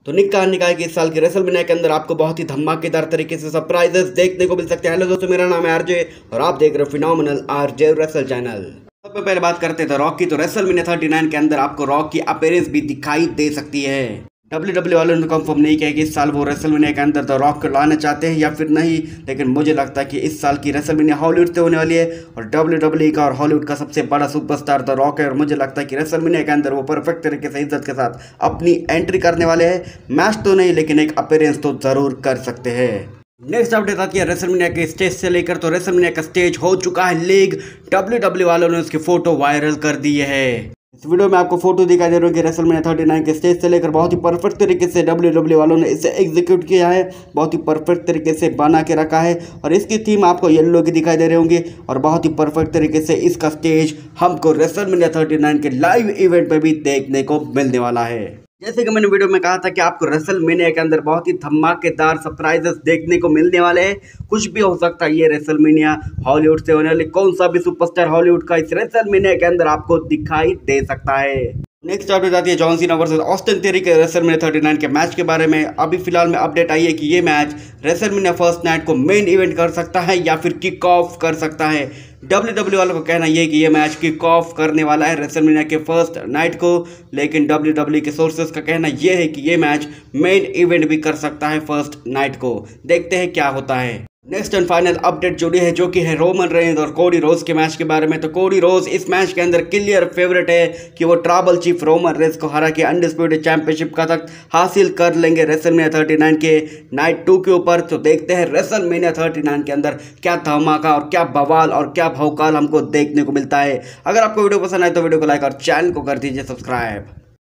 तो निक कहा निकाय कि इस साल के रेसलमेनिया के अंदर आपको बहुत ही धमाकेदार तरीके से सरप्राइजेस देखने को मिल सकते हैं। हेलो दोस्तों, मेरा नाम है आरजे और आप देख रहे हो फिनोमिनल आरजे रेसल चैनल। सबसे पहले बात करते थे रॉक की। तो रेसलमेनिया 39 के अंदर आपको रॉक की अपीयरेंस भी दिखाई दे सकती है। WWE वालों ने कंफर्म नहीं किया कि इस साल वो रेसलमेनिया के अंदर द रॉक को लाना चाहते हैं या फिर नहीं, लेकिन मुझे लगता है कि इस साल की रेसलमेनिया हॉलीवुड से होने वाली है और WWE का और हॉलीवुड का सबसे बड़ा सुपरस्टार द रॉक है और मुझे लगता है कि रेसलमेनिया के अंदर वो परफेक्ट तरीके से इज्जत के साथ अपनी एंट्री करने वाले हैं। मैच तो नहीं, लेकिन एक अपीयरेंस तो जरूर कर सकते हैं। नेक्स्ट अपडेट आती है रेसलमेनिया के स्टेज से लेकर। तो रेसलमेनिया का स्टेज हो चुका है लीक। WWE वालों ने उसकी फोटो वायरल कर दी है। इस वीडियो में आपको फोटो दिखाई दे रही है कि रेसलमेनिया 39 के स्टेज से लेकर बहुत ही परफेक्ट तरीके से WWE वालों ने इसे एग्जीक्यूट किया है, बहुत ही परफेक्ट तरीके से बना के रखा है और इसकी थीम आपको येलो की दिखाई दे रही होंगी और बहुत ही परफेक्ट तरीके से इसका स्टेज हमको रेसलमेनिया 39 के लाइव इवेंट पे भी देखने को मिलने वाला है। जैसे कि मैंने वीडियो में कहा था कि आपको रेसलमेनिया के अंदर बहुत ही धमाकेदार सरप्राइजेस देखने को मिलने वाले हैं। कुछ भी हो सकता है। ये रेसलमेनिया हॉलीवुड से होने वाली कौन सा भी सुपरस्टार हॉलीवुड का इस रेसलमेनिया के अंदर आपको दिखाई दे सकता है। नेक्स्ट अपडेट आती है John Cena versus Austin Theory के रेसलमेनिया 39 के मैच के बारे में। अभी फिलहाल में अपडेट आई है कि ये मैच रेसलमेनिया फर्स्ट नाइट को मेन इवेंट कर सकता है या फिर किक ऑफ कर सकता है। WWE वालों को कहना यह कि ये मैच किक ऑफ करने वाला है रेसलमेनिया के फर्स्ट नाइट को, लेकिन WWE के सोर्सेस का कहना यह है कि ये मैच मेन इवेंट भी कर सकता है फर्स्ट नाइट को। देखते हैं क्या होता है। नेक्स्ट एंड फाइनल अपडेट जुड़ी है जो कि है रोमन रेंज और कोडी रोज के मैच के बारे में। तो कोडी रोज इस मैच के अंदर क्लियर फेवरेट है कि वो ट्राइबल चीफ रोमन रेंज को हरा के अनडिस्प्यूटेड चैंपियनशिप का तक हासिल कर लेंगे रेसलमेनिया 39 के नाइट 2 के ऊपर। तो देखते हैं रेसलमेनिया 39 के अंदर क्या धमाका और क्या बवाल और क्या भौकाल हमको देखने को मिलता है। अगर आपको वीडियो पसंद आए तो वीडियो को लाइक और चैनल को कर दीजिए सब्सक्राइब।